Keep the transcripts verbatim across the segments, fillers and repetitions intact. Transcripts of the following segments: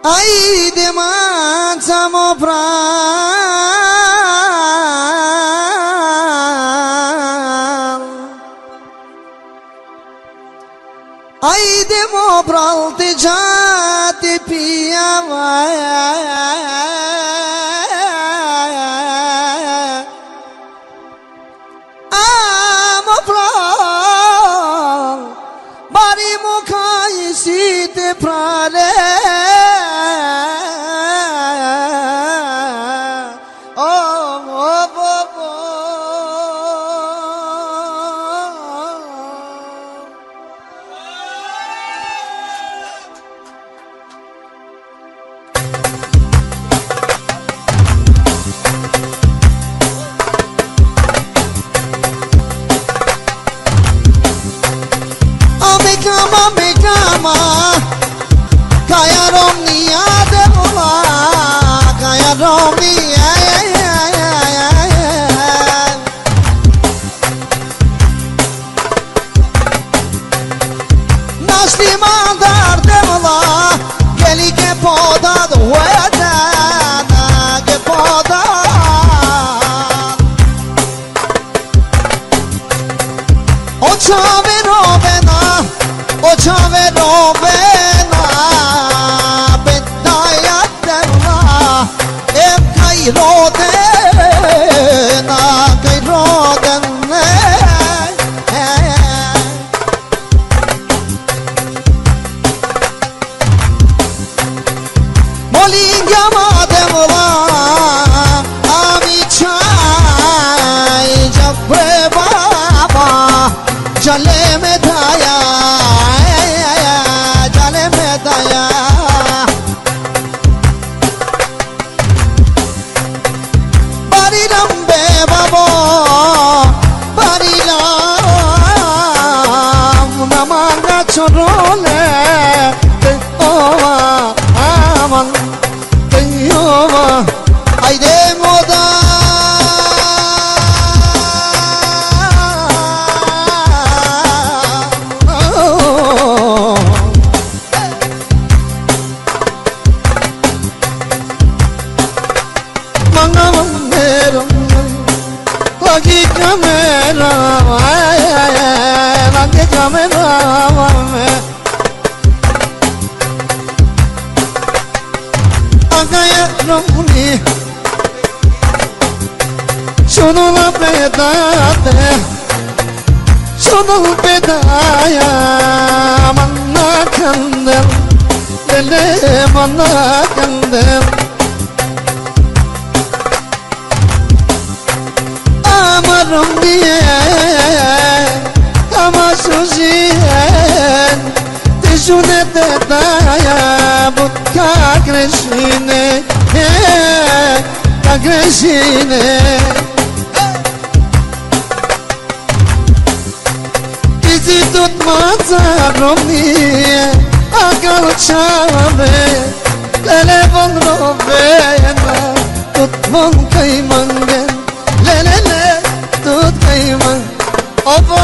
Ai de manța mă pral, ai de mă pral te jate pia am pral, bari mo kai si te prale. Kama me kama kaya romni ade bola kaya romni nasli mandar de bola geli ke poda doeda na ke poda o chave rovena o chave rovena bedaya deva em kai rodena kai rodena molinga madeva ami chai jabre baba jale me daya Chorole te ova aman te ova ay de moda manga mangero lagi kamera lagi kamera romni sono la pedate sono pedaya manna kandel dele manna kandel amaromni amasuziyen tejune pedaya butka kreshine Agresine Izi tut maza romni Agal chave Telefon rovena Tut mon kai mangen Le le le Tut kai man Oba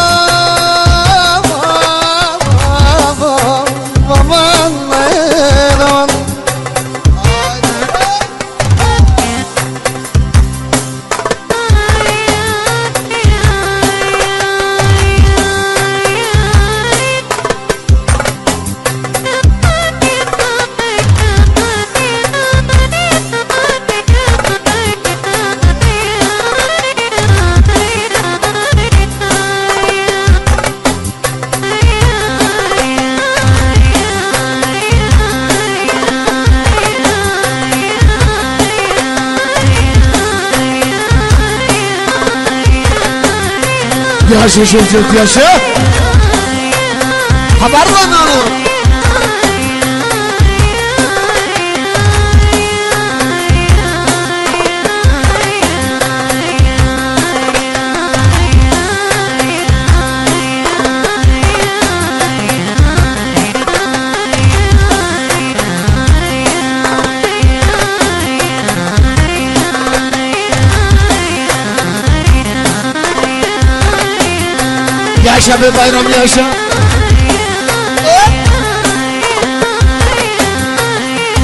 Yaşa çocuk yaşa. Haber var mı? Yaşa be bayram yaşa.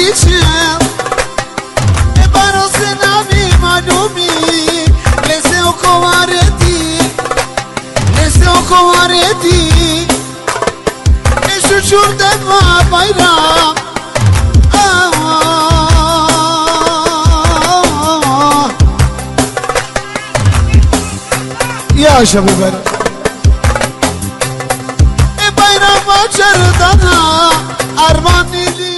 بيشم باروس نامي معلومي لسه كواردي لسه كواردي ايش شور دما بايرام يا شباب بايرام جردنا ارماني